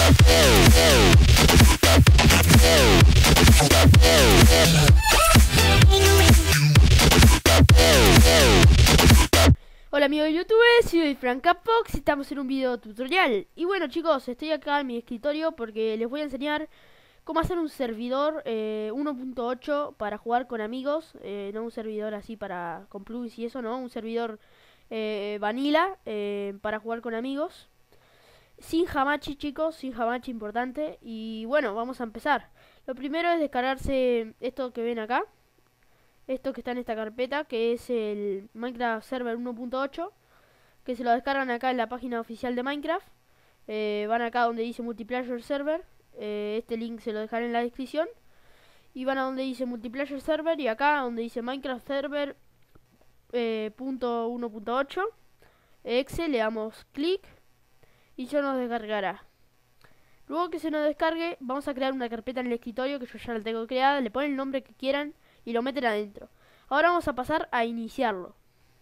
Hola amigos de YouTube, soy Frankapox y estamos en un video tutorial. Y bueno chicos, estoy acá en mi escritorio porque les voy a enseñar cómo hacer un servidor 1.8 para jugar con amigos. No un servidor así para con plugins y eso, no, un servidor vanilla para jugar con amigos. Sin Hamachi chicos, sin Hamachi importante. Y bueno, vamos a empezar. Lo primero es descargarse esto que ven acá. Esto que está en esta carpeta, que es el Minecraft Server 1.8, que se lo descargan acá en la página oficial de Minecraft. Van acá donde dice Multiplayer Server, este link se lo dejaré en la descripción. Y van a donde dice Multiplayer Server y acá donde dice Minecraft Server punto 1.8 exe, le damos clic y ya nos descargará. Luego que se nos descargue, vamos a crear una carpeta en el escritorio que yo ya la tengo creada, le ponen el nombre que quieran y lo meten adentro. Ahora vamos a pasar a iniciarlo.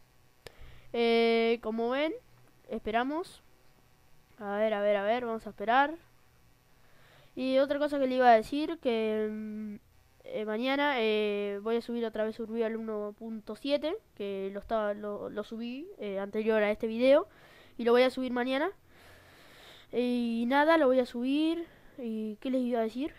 Como ven, esperamos. A ver, vamos a esperar. Y otra cosa que le iba a decir, que mañana voy a subir otra vez Survival 1.7, que lo subí anterior a este video, y lo voy a subir mañana. Y nada, lo voy a subir. ¿Y qué les iba a decir?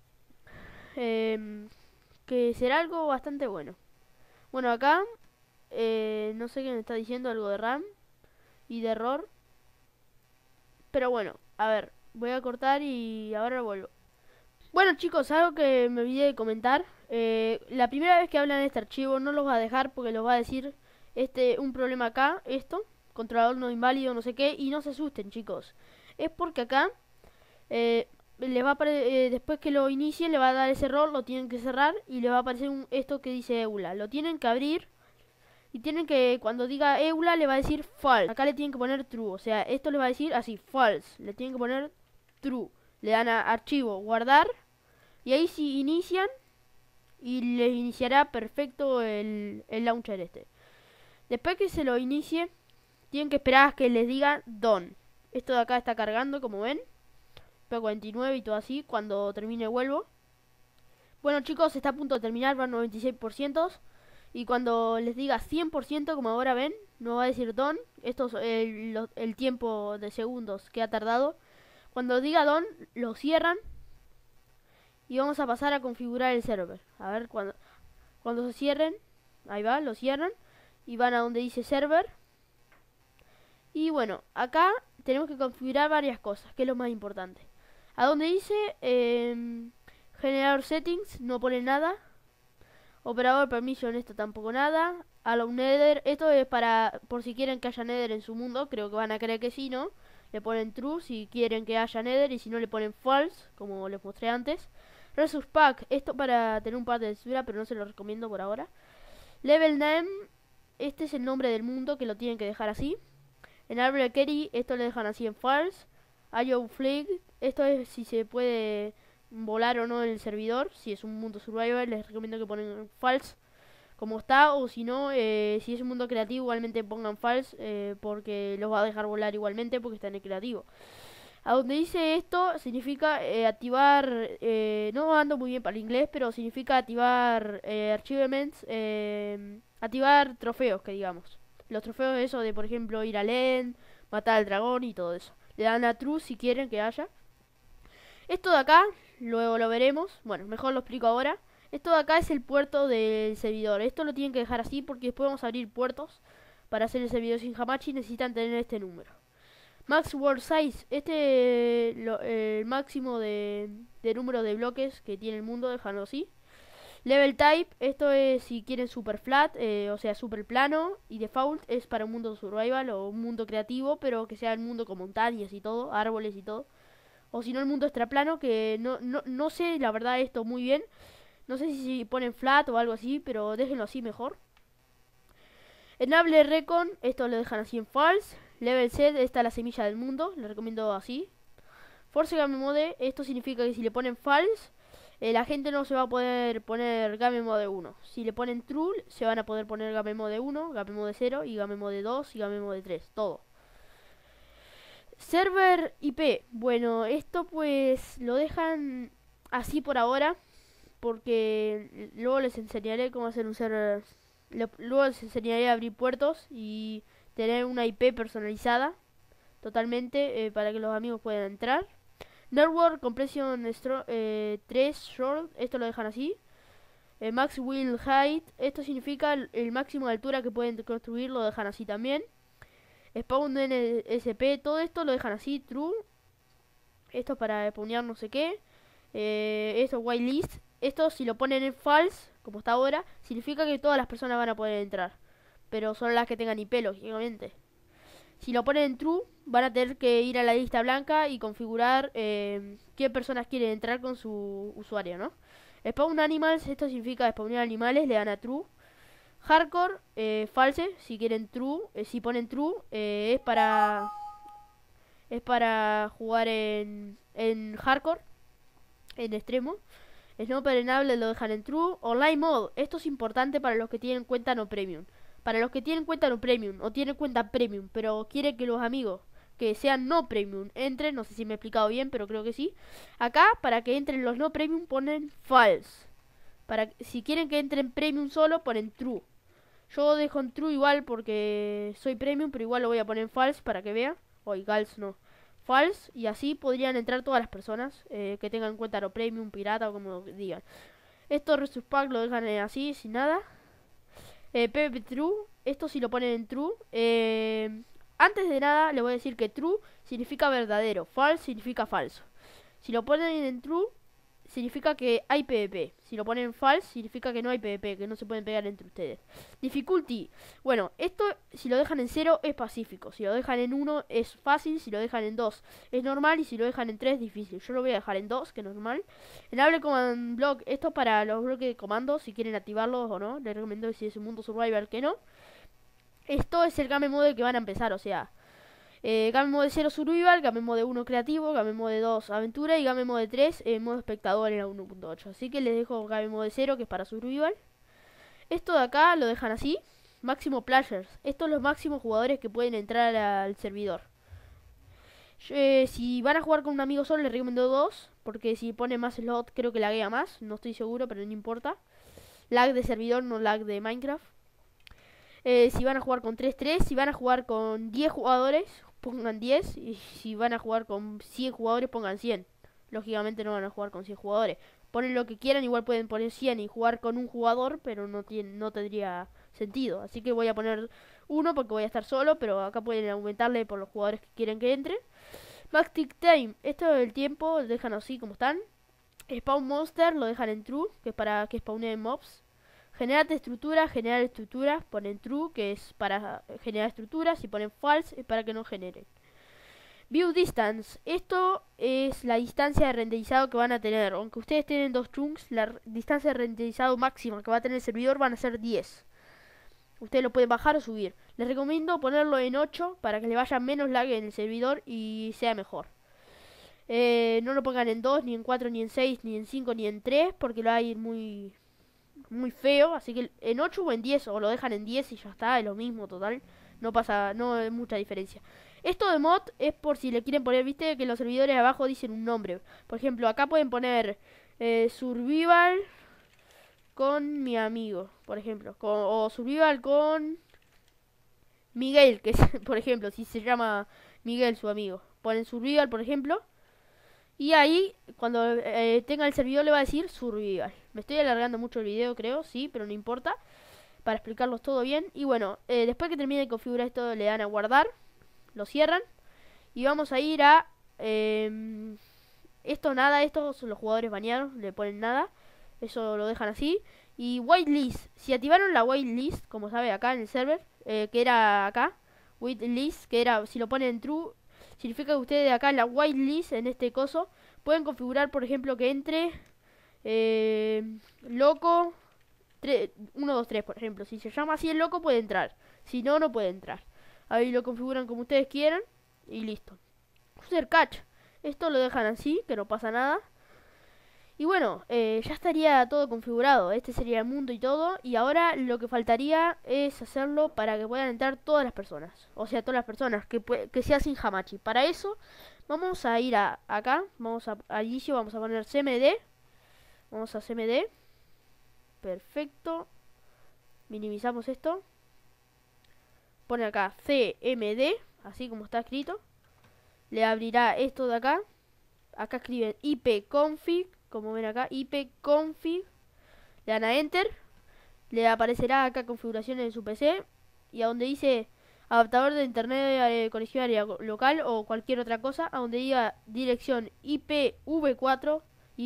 Que será algo bastante bueno. Bueno, acá no sé qué me está diciendo, algo de RAM y de error. Pero bueno, a ver, voy a cortar y ahora vuelvo. Bueno chicos, algo que me olvidé de comentar. La primera vez que hablan este archivo no los va a dejar porque los va a decir un problema acá, controlador no inválido, no sé qué. Y no se asusten chicos, es porque acá le va a después que lo inicie le va a dar ese error, lo tienen que cerrar y le va a aparecer esto que dice EULA. Lo tienen que abrir y tienen que, cuando diga EULA le va a decir false. Acá le tienen que poner true, o sea, esto le va a decir así, false. Le tienen que poner true. Le dan a archivo, guardar y ahí si inician y les iniciará perfecto el launcher Después que se lo inicie, tienen que esperar a que les diga done. Esto de acá está cargando, como ven. P49 y todo así. Cuando termine vuelvo. Bueno chicos, está a punto de terminar, van 96%. Y cuando les diga 100%, como ahora ven, no va a decir done. Esto es el tiempo de segundos que ha tardado. Cuando diga done, lo cierran. Y vamos a pasar a configurar el server. A ver, cuando se cierren. Ahí va, lo cierran. Y van a donde dice server. Y bueno, acá tenemos que configurar varias cosas, que es lo más importante. A donde dice generador settings, no pone nada. Operador permission, esto tampoco nada. Allow nether, esto es para, por si quieren que haya nether en su mundo. Creo que van a creer que sí, ¿no? Le ponen true si quieren que haya nether y si no le ponen false, como les mostré antes. Resource pack, esto para tener un par de textura, pero no se lo recomiendo por ahora. Level name, este es el nombre del mundo que lo tienen que dejar así. En Arbre Carry, esto le dejan así en false. IO Flag, esto es si se puede volar o no en el servidor. Si es un mundo survival, les recomiendo que pongan false como está. O si no, si es un mundo creativo, igualmente pongan false, porque los va a dejar volar igualmente porque está en el creativo. A donde dice esto, significa activar, no ando muy bien para el inglés, pero significa activar achievements, activar trofeos, que digamos. Los trofeos, eso de, por ejemplo, ir al end, matar al dragón y todo eso. Le dan a true si quieren que haya. Esto de acá, luego lo veremos. Bueno, mejor lo explico ahora. Esto de acá es el puerto del servidor. Esto lo tienen que dejar así porque después vamos a abrir puertos para hacer el servidor sin Hamachi. Necesitan tener este número. Max World Size, el máximo de número de bloques que tiene el mundo, déjalo así. Level Type, esto es si quieren super flat, o sea super plano. Y default es para un mundo survival o un mundo creativo, pero que sea el mundo con montañas y todo, árboles y todo. O si no el mundo extraplano, que no sé la verdad esto muy bien. No sé si ponen flat o algo así, pero déjenlo así mejor. Enable Recon, esto lo dejan así en false. Level set, esta es la semilla del mundo, le recomiendo así. Force Game Mode, esto significa que si le ponen false, la gente no se va a poder poner Game Mode 1. Si le ponen true, se van a poder poner Game Mode 1, Game Mode 0 y Game Mode 2 y Game Mode 3, todo. Server IP. Bueno, esto pues lo dejan así por ahora, porque luego les enseñaré cómo hacer un server. Luego les enseñaré a abrir puertos y tener una IP personalizada totalmente, para que los amigos puedan entrar. Network Compression 3 Short, esto lo dejan así. Max Will Height, esto significa el máximo de altura que pueden construir, lo dejan así también. Spawn NSP, todo esto lo dejan así, true. Esto para spawnear no sé qué. Esto whitelist. Esto si lo ponen en false, como está ahora, significa que todas las personas van a poder entrar. Pero son las que tengan IP, lógicamente. Si lo ponen en true, van a tener que ir a la lista blanca y configurar qué personas quieren entrar con su usuario, ¿no? Spawn animals, esto significa spawnear animales, le dan a true. Hardcore, false, si quieren true, si ponen true, es para jugar en hardcore, en extremo. Snow Enable lo dejan en true. Online mode, esto es importante para los que tienen cuenta no premium. Para los que tienen cuenta no premium o tienen cuenta premium, pero quieren que los amigos que sean no premium entren, no sé si me he explicado bien, pero creo que sí. Acá, para que entren los no premium, ponen false. Si quieren que entren premium solo, ponen true. Yo dejo en true igual porque soy premium, pero igual lo voy a poner en false para que vean. O iguals no. False, y así podrían entrar todas las personas que tengan cuenta no premium, pirata o como digan. Esto Resource Pack lo dejan así, sin nada. PvP True, esto si lo ponen en True. Antes de nada, le voy a decir que True significa verdadero, False significa falso. Si lo ponen en True, significa que hay PvP. Si lo ponen en false, significa que no hay PvP, que no se pueden pegar entre ustedes. Difficulty. Bueno, esto si lo dejan en 0 es pacífico. Si lo dejan en 1 es fácil. Si lo dejan en 2 es normal. Y si lo dejan en 3 es difícil. Yo lo voy a dejar en 2, que es normal. Enable Command Block. Esto para los bloques de comandos, si quieren activarlos o no. Les recomiendo si es un mundo survival que no. Esto es el game mode que van a empezar, o sea... Game Mode 0 Survival, Game Mode 1 Creativo, Game Mode 2 Aventura y Game Mode 3 modo espectador en la 1.8. Así que les dejo Game Mode 0, que es para Survival. Esto de acá lo dejan así. Máximo Players. Estos son los máximos jugadores que pueden entrar al servidor. Si van a jugar con un amigo solo, les recomiendo 2. Porque si pone más slot, creo que laguea más. No estoy seguro, pero no importa. Lag de servidor, no lag de Minecraft. Si van a jugar con 3-3, si van a jugar con 10 jugadores, pongan 10. Y si van a jugar con 100 jugadores, pongan 100. Lógicamente no van a jugar con 100 jugadores. Ponen lo que quieran, igual pueden poner 100 y jugar con un jugador, pero no tendría sentido. Así que voy a poner 1 porque voy a estar solo, pero acá pueden aumentarle por los jugadores que quieren que entren. Max Tick Time, esto es el tiempo, lo dejan así como están. Spawn Monster lo dejan en True, que es para que spawnen mobs. Generar estructuras, ponen true, que es para generar estructuras, y ponen false, es para que no generen. View distance, esto es la distancia de renderizado que van a tener. Aunque ustedes tienen 2 chunks, la distancia de renderizado máxima que va a tener el servidor van a ser 10. Ustedes lo pueden bajar o subir. Les recomiendo ponerlo en 8 para que le vaya menos lag en el servidor y sea mejor. No lo pongan en 2, ni en 4, ni en 6, ni en 5, ni en 3, porque lo va a ir muy feo, así que en 8 o en 10, o lo dejan en 10 y ya está, es lo mismo, total, no hay mucha diferencia. Esto de mod es por si le quieren poner, viste que los servidores de abajo dicen un nombre. Por ejemplo, acá pueden poner Survival con mi amigo, por ejemplo, o Survival con Miguel, que es, por ejemplo, si se llama Miguel su amigo. Ponen Survival, por ejemplo. Y ahí, cuando tenga el servidor, le va a decir Survival. Me estoy alargando mucho el video, creo, sí, pero no importa. Para explicarlos todo bien. Y bueno, después que termine de configurar esto, le dan a guardar. Lo cierran. Y vamos a ir a... esto nada, estos los jugadores baneados, le ponen nada. Eso lo dejan así. Y whitelist. Si activaron la whitelist, como sabe acá en el server, que era acá. Whitelist, que era, si lo ponen en true... significa que ustedes de acá en la whitelist, en este coso, pueden configurar, por ejemplo, que entre loco 1, 2, 3, por ejemplo. Si se llama así el loco, puede entrar. Si no, no puede entrar. Ahí lo configuran como ustedes quieran y listo. User catch. Esto lo dejan así, que no pasa nada. Y bueno, ya estaría todo configurado. Este sería el mundo y todo. Y ahora lo que faltaría es hacerlo para que puedan entrar todas las personas. O sea, todas las personas que sea sin Hamachi. Para eso vamos a ir acá. Vamos a inicio, vamos a poner CMD. Vamos a CMD. Perfecto. Minimizamos esto. Pone acá CMD. Así como está escrito. Le abrirá esto de acá. Acá escriben ipconfig. Como ven acá, ipconfig. Le dan a enter. Le aparecerá acá configuraciones de su PC. Y a donde dice adaptador de internet, conexión área local o cualquier otra cosa, a donde diga dirección IPv4,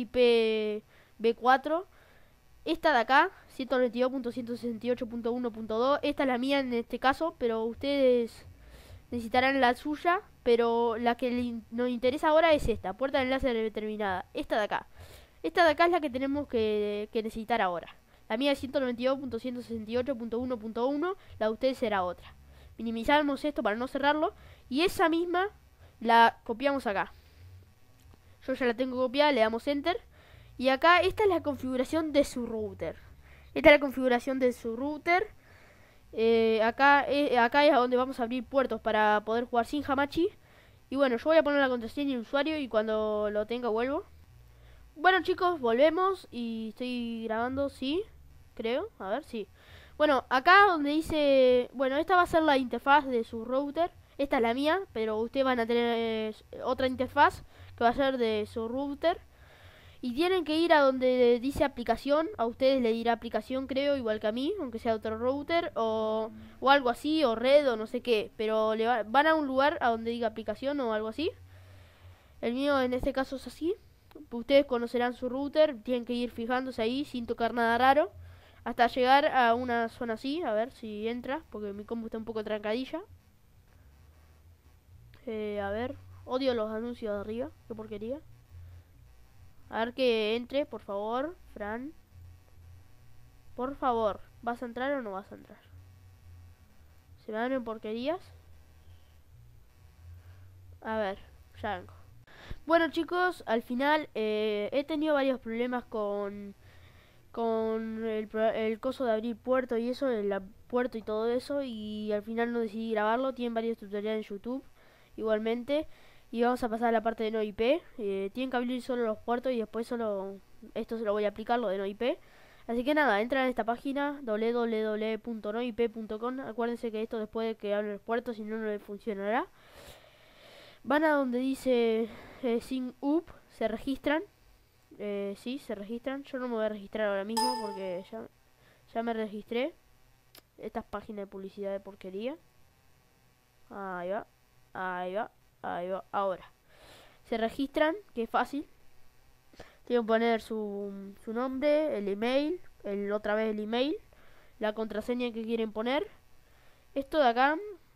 IPv4. Esta de acá, 192.168.1.2. Esta es la mía en este caso, pero ustedes necesitarán la suya. Pero la que nos interesa ahora es esta, puerta de enlace determinada. Esta de acá. Esta de acá es la que tenemos que necesitar ahora. La mía es 192.168.1.1. La de ustedes será otra. Minimizamos esto para no cerrarlo. Y esa misma la copiamos acá. Yo ya la tengo copiada, le damos enter. Y acá esta es la configuración de su router. Esta es la configuración de su router. Acá es a donde vamos a abrir puertos para poder jugar sin Hamachi. Y bueno, yo voy a poner la contraseña y el usuario y cuando lo tenga vuelvo. Bueno chicos, volvemos y estoy grabando, sí, creo, a ver, sí. Bueno, acá donde dice, bueno, esta va a ser la interfaz de su router. Esta es la mía, pero ustedes van a tener otra interfaz que va a ser de su router. Y tienen que ir a donde dice aplicación. A ustedes le dirá aplicación, creo, igual que a mí, aunque sea otro router o algo así, o red o no sé qué. Pero van a un lugar a donde diga aplicación o algo así. El mío en este caso es así. Ustedes conocerán su router, tienen que ir fijándose ahí sin tocar nada raro. Hasta llegar a una zona así, a ver si entra, porque mi compu está un poco trancadilla. A ver, odio los anuncios de arriba, qué porquería. A ver que entre, por favor, Fran. Por favor, ¿vas a entrar o no vas a entrar? ¿Se me abren porquerías? A ver, ya vengo. Bueno chicos, al final he tenido varios problemas con el coso de abrir puerto y eso, el puerto y todo eso, y al final no decidí grabarlo. Tienen varios tutoriales en YouTube igualmente. Y vamos a pasar a la parte de no IP. Tienen que abrir solo los puertos y después solo esto se lo voy a aplicar, lo de no IP. Así que nada, entran en esta página www.noip.com. Acuérdense que esto después de que abren los puertos, si no, no les funcionará. Van a donde dice Sign Up, se registran. Sí, se registran. Yo no me voy a registrar ahora mismo porque ya me registré. Estas páginas de publicidad de porquería. Ahí va, ahí va, ahí va. Ahora se registran, que es fácil. Tienen que poner su nombre, el email, otra vez el email, la contraseña que quieren poner. Esto de acá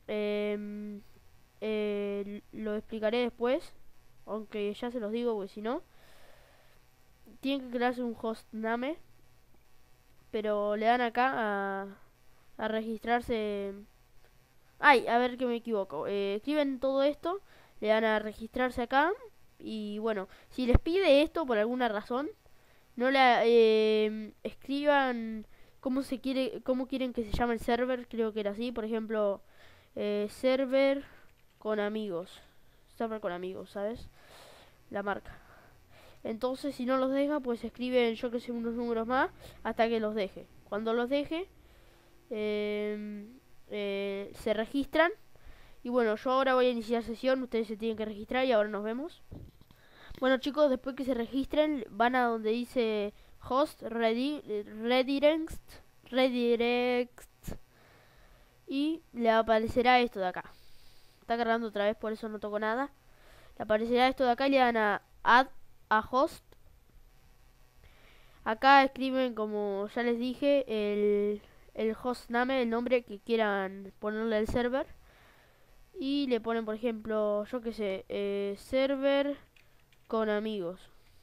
lo explicaré después, aunque ya se los digo porque si no tienen que crearse un hostname, pero le dan acá a registrarse. Ay, a ver que me equivoco. Escriben todo esto, le dan a registrarse acá. Y bueno, si les pide esto por alguna razón, no le escriban cómo quieren que se llame el server. Creo que era así, por ejemplo, server con amigos. Server con amigos, ¿sabes? La marca. Entonces, si no los deja, pues escriben, yo que sé, unos números más hasta que los deje. Cuando los deje, se registran. Y bueno, yo ahora voy a iniciar sesión. Ustedes se tienen que registrar y ahora nos vemos. Bueno chicos, después que se registren, van a donde dice host, redirect. Y le aparecerá esto de acá. Está cargando otra vez, por eso no toco nada. Le aparecerá esto de acá y le dan a add a host. Acá escriben, como ya les dije, el hostname, el nombre que quieran ponerle al server. Y le ponen, por ejemplo, yo que sé, server con amigos.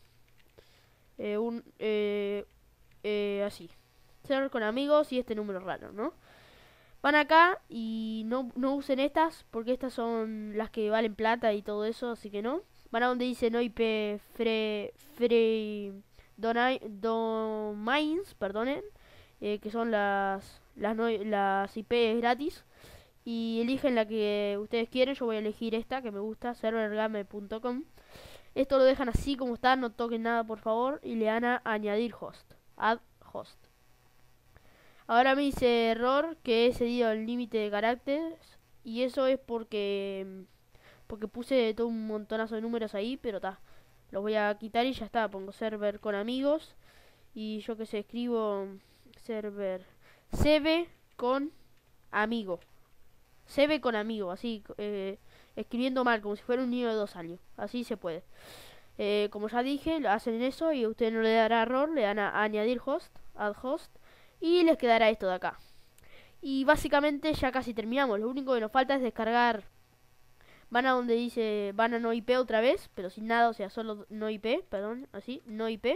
Así. Server con amigos y este número raro, ¿no? Van acá y no usen estas, porque estas son las que valen plata y todo eso, así que no. Van a donde dice no IP domains, perdonen, que son las IP gratis. Y eligen la que ustedes quieren. Yo voy a elegir esta que me gusta, servergame.com. Esto lo dejan así como está, no toquen nada por favor. Y le dan a añadir host, add host. Ahora me dice error que he cedido el límite de caracteres. Y eso es porque puse todo un montonazo de números ahí, pero está. Los voy a quitar y ya está. Pongo server con amigos. Y yo que sé, escribo server CB con amigo. CB con amigo, así, escribiendo mal, como si fuera un niño de 2 años. Así se puede. Como ya dije, hacen eso y a usted no le dará error. Le dan a añadir host, add host. Y les quedará esto de acá. Y básicamente ya casi terminamos. Lo único que nos falta es descargar. Van a donde dice, van a no IP otra vez, pero sin nada, o sea, solo no IP, perdón, así, no IP.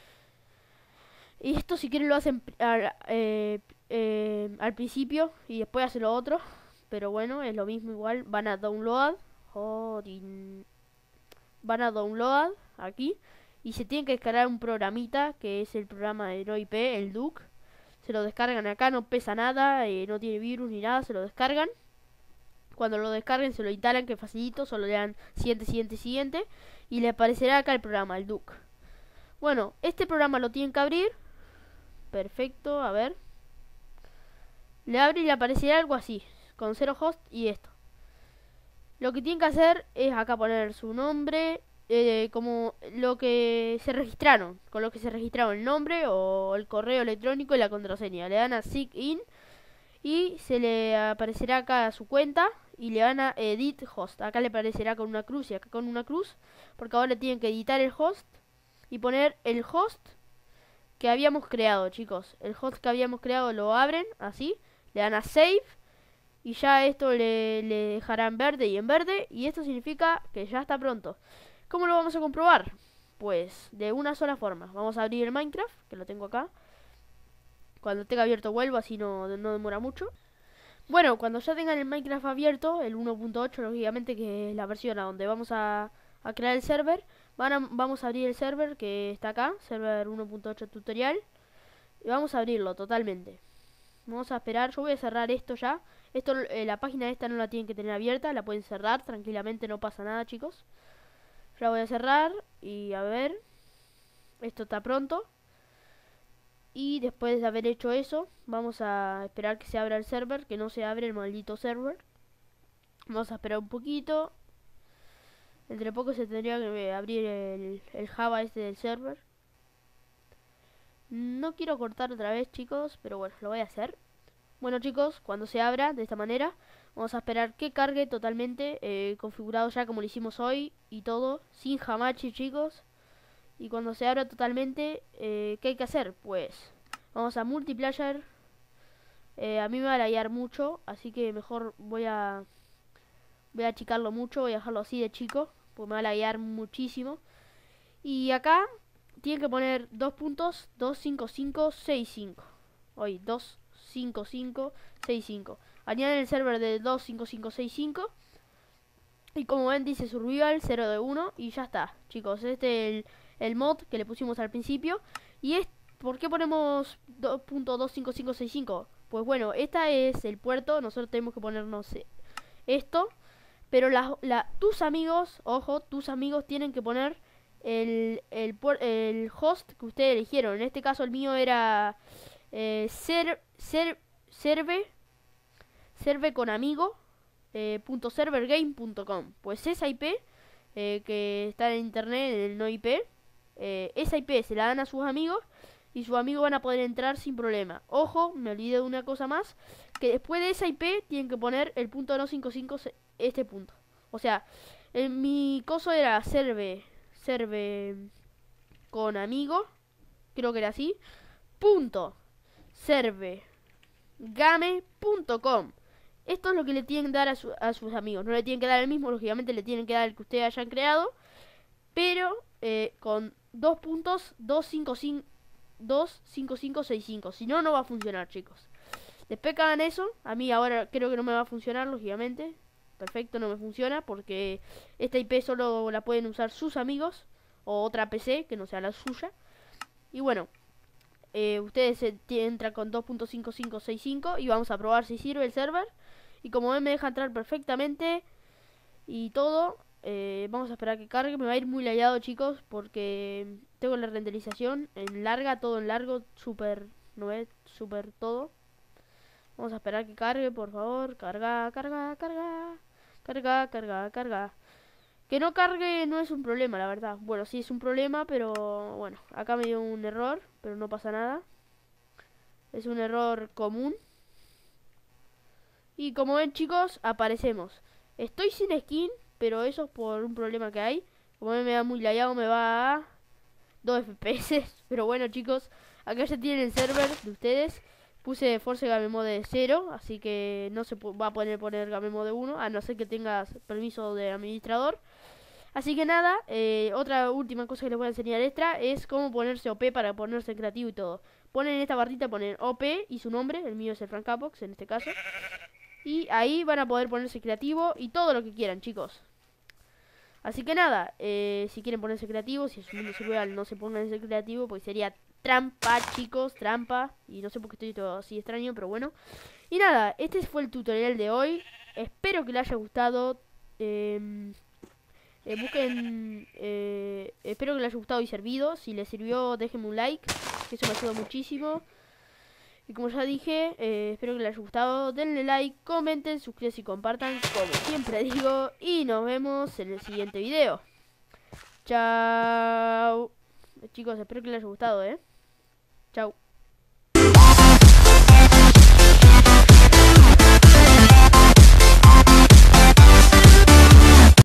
Y esto si quieren lo hacen al principio y después hacen lo otro. Pero bueno, es lo mismo igual. Van a download. Van a download aquí. Y se tienen que descargar un programita, que es el programa de no IP, el Duke. Se lo descargan acá, no pesa nada, no tiene virus ni nada, se lo descargan. Cuando lo descarguen se lo instalan, que facilito, solo le dan siguiente, siguiente, siguiente. Y le aparecerá acá el programa, el Duke. Bueno, este programa lo tienen que abrir. Perfecto, a ver. Le abre y le aparecerá algo así, con 0 host y esto. Lo que tienen que hacer es acá poner su nombre, como lo que se registraron, con lo que se registraron el nombre o el correo electrónico y la contraseña. Le dan a sign in y se le aparecerá acá su cuenta y le dan a edit host. Acá le aparecerá con una cruz y acá con una cruz, porque ahora tienen que editar el host y poner el host que habíamos creado, chicos. El host que habíamos creado lo abren así, le dan a save y ya esto le dejará en verde y en verde. Y esto significa que ya está pronto. ¿Cómo lo vamos a comprobar? Pues de una sola forma. Vamos a abrir el Minecraft, que lo tengo acá. Cuando tenga abierto vuelvo, así no demora mucho. Bueno, cuando ya tengan el Minecraft abierto, el 1.8 lógicamente, que es la versión a donde vamos a crear el server, vamos a abrir el server que está acá, server 1.8 tutorial. Y vamos a abrirlo totalmente. Vamos a esperar, yo voy a cerrar esto ya. Esto, la página esta no la tienen que tener abierta, la pueden cerrar tranquilamente, no pasa nada, chicos. Ya la voy a cerrar y a ver. Esto está pronto. Y después de haber hecho eso, vamos a esperar que se abra el server, que no se abre el maldito server. Vamos a esperar un poquito. Entre poco se tendría que abrir el Java este del server. No quiero cortar otra vez, chicos, pero bueno, lo voy a hacer. Bueno, chicos, cuando se abra de esta manera, vamos a esperar que cargue totalmente, configurado ya como lo hicimos hoy y todo, sin Hamachi, chicos. Y cuando se abra totalmente, ¿qué hay que hacer? Pues vamos a multiplayer. A mí me va a laguear mucho, así que mejor voy a achicarlo mucho, voy a dejarlo así de chico, porque me va a laguear muchísimo. Y acá tienen que poner 2.25565. Hoy 25565. Añaden el server de 25565. Y como ven dice survival 0 de 1. Y ya está, chicos. Este es el mod que le pusimos al principio. Y es, ¿por qué ponemos 2.25565? Pues bueno, este es el puerto. Nosotros tenemos que ponernos esto. Pero tus amigos, ojo, tus amigos tienen que poner el host que ustedes eligieron. En este caso el mío era serve con amigo .servergame.com. Pues esa IP que está en internet, en el no IP, esa IP se la dan a sus amigos y sus amigos van a poder entrar sin problema. Ojo, me olvidé de una cosa más, que después de esa IP tienen que poner el .255, este punto. O sea, en mi coso era serve con amigo, creo que era así, .servegame.com. Esto es lo que le tienen que dar a sus amigos. No le tienen que dar el mismo, lógicamente le tienen que dar el que ustedes hayan creado, pero con 2.25565. Si no, no va a funcionar, chicos. Después que hagan eso, a mí ahora creo que no me va a funcionar, lógicamente. Perfecto, no me funciona porque esta IP solo la pueden usar sus amigos o otra PC que no sea la suya. Y bueno, ustedes entran con 2.5565 y vamos a probar si sirve el server. Y como ven me deja entrar perfectamente y todo. Vamos a esperar que cargue. Me va a ir muy lagueado, chicos, porque tengo la renderización en larga, todo en largo, súper, ¿no ves? Súper todo. Vamos a esperar que cargue, por favor. Carga, carga, carga. Carga, carga, carga. Que no cargue no es un problema, la verdad. Bueno, sí es un problema, pero bueno, acá me dio un error, pero no pasa nada. Es un error común. Y como ven, chicos, aparecemos. Estoy sin skin, pero eso es por un problema que hay. Como ven, me da muy lagueado, me va a 2 FPS. Pero bueno, chicos, acá ya tienen el server de ustedes. Puse Force Game Mode 0, así que no se va a poner Game Mode 1, a no ser que tengas permiso de administrador. Así que nada, otra última cosa que les voy a enseñar extra es cómo ponerse OP para ponerse creativo y todo. Ponen en esta barrita, ponen OP y su nombre, el mío es el Frank Capox en este caso. Y ahí van a poder ponerse creativo y todo lo que quieran, chicos. Así que nada, si quieren ponerse creativo, si en su mundo survival no se pongan ese creativo, pues sería trampa, chicos, trampa. Y no sé por qué estoy todo así extraño, pero bueno. Y nada, este fue el tutorial de hoy. Espero que les haya gustado. Espero que les haya gustado y servido. Si les sirvió, déjenme un like, que eso me ayuda muchísimo. Y como ya dije, espero que les haya gustado. Denle like, comenten, suscríbanse y compartan, como siempre digo. Y nos vemos en el siguiente video. Chao. Chicos, espero que les haya gustado, Chao.